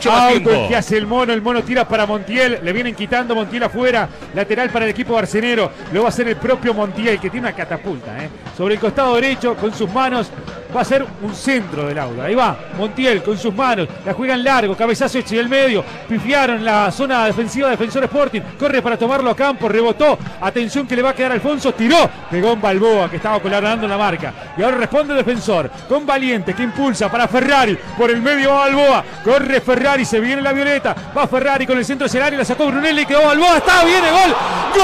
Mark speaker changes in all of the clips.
Speaker 1: mucho más tiempo.
Speaker 2: El que hace el mono tira para Montiel, le vienen quitando Montiel afuera, lateral para el equipo barcenero, lo va a hacer el propio Montiel, que tiene una catapulta, sobre el costado derecho, con sus manos, va a ser un centro del aula, ahí va, Montiel con sus manos, la juegan largo, cabezazo hecho del medio, pifiaron la zona defensiva de Defensor Sporting, corre para tomarlo a campo, rebotó, atención que le va a quedar Alfonso, tiró, pegó en Balboa, que estaba colaborando la marca, y ahora responde Defensor, con Valiente, que impulsa para Ferrari, por el medio va Balboa, corre Ferrari, se viene la violeta, va Ferrari con el centro del escenario, la sacó Brunelli, quedó Balboa, está, viene gol, ¡gol!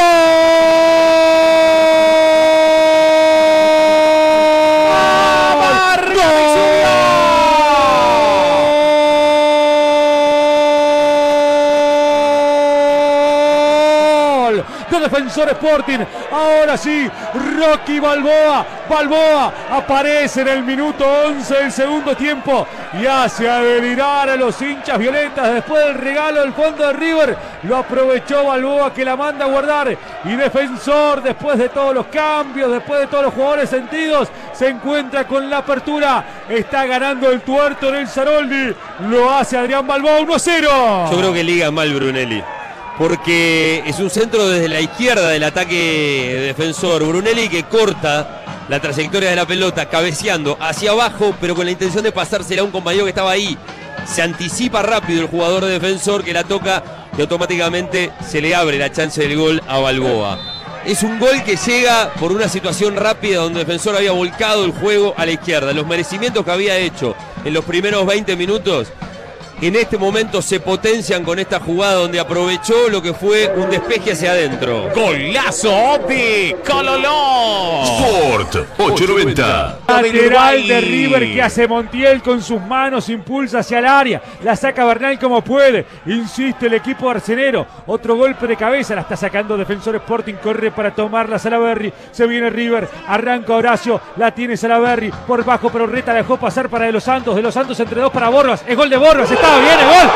Speaker 2: De Defensor Sporting, ahora sí, Rocky Balboa aparece en el minuto 11 del segundo tiempo y hace a delirar a los hinchas violetas después del regalo del fondo de River, lo aprovechó Balboa que la manda a guardar y Defensor después de todos los cambios, después de todos los jugadores sentidos, se encuentra con la apertura, está ganando el tuerto en el Saroldi, lo hace Adrián Balboa 1-0.
Speaker 1: Yo creo que liga mal Brunelli, porque es un centro desde la izquierda del ataque de Defensor. Brunelli que corta la trayectoria de la pelota, cabeceando hacia abajo, pero con la intención de pasársela a un compañero que estaba ahí. Se anticipa rápido el jugador de Defensor que la toca y automáticamente se le abre la chance del gol a Balboa. Es un gol que llega por una situación rápida donde Defensor había volcado el juego a la izquierda. Los merecimientos que había hecho en los primeros 20 minutos en este momento se potencian con esta jugada donde aprovechó lo que fue un despeje hacia adentro.
Speaker 3: Golazo de Cololó.
Speaker 4: Sport 890.
Speaker 2: Lateral de River que hace Montiel con sus manos, impulsa hacia el área, la saca Bernal como puede, insiste el equipo arcenero, otro golpe de cabeza, la está sacando Defensor Sporting, corre para tomarla Salaberry, se viene River, arranca Horacio, la tiene Salaberry, por bajo pero Reta la dejó pasar para De Los Santos entre dos para Borbas, es gol de Borbas, está bien, el gol,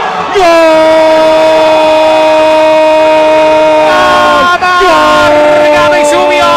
Speaker 3: ¡Gol! ¡Y subió!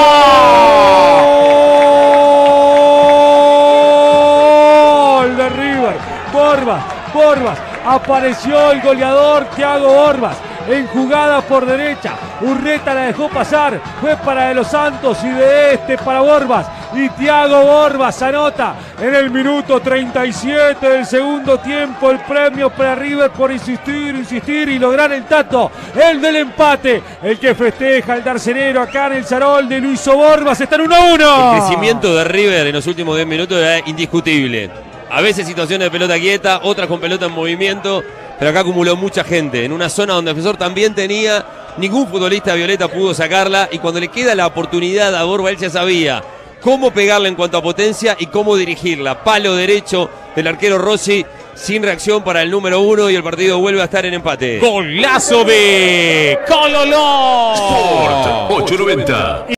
Speaker 2: ¡Gol de River! Borbas, apareció el goleador Thiago Borbas en jugada por derecha, Urreta la dejó pasar, fue para De Los Santos y de para Borbas, y Thiago Borbas anota en el minuto 37 del segundo tiempo, el premio para River por insistir y lograr el tanto, el del empate, el que festeja el darcenero acá en el Sarol de Luis Borbas, está en 1-1.
Speaker 1: El crecimiento de River en los últimos 10 minutos era indiscutible. A veces situaciones de pelota quieta, otras con pelota en movimiento, pero acá acumuló mucha gente en una zona donde Defensor también tenía, ningún futbolista violeta pudo sacarla y cuando le queda la oportunidad a Borba él ya sabía cómo pegarla en cuanto a potencia y cómo dirigirla. Palo derecho del arquero Rossi, sin reacción para el número 1 y el partido vuelve a estar en empate.
Speaker 3: Golazo de Cololó.
Speaker 4: Sport 890.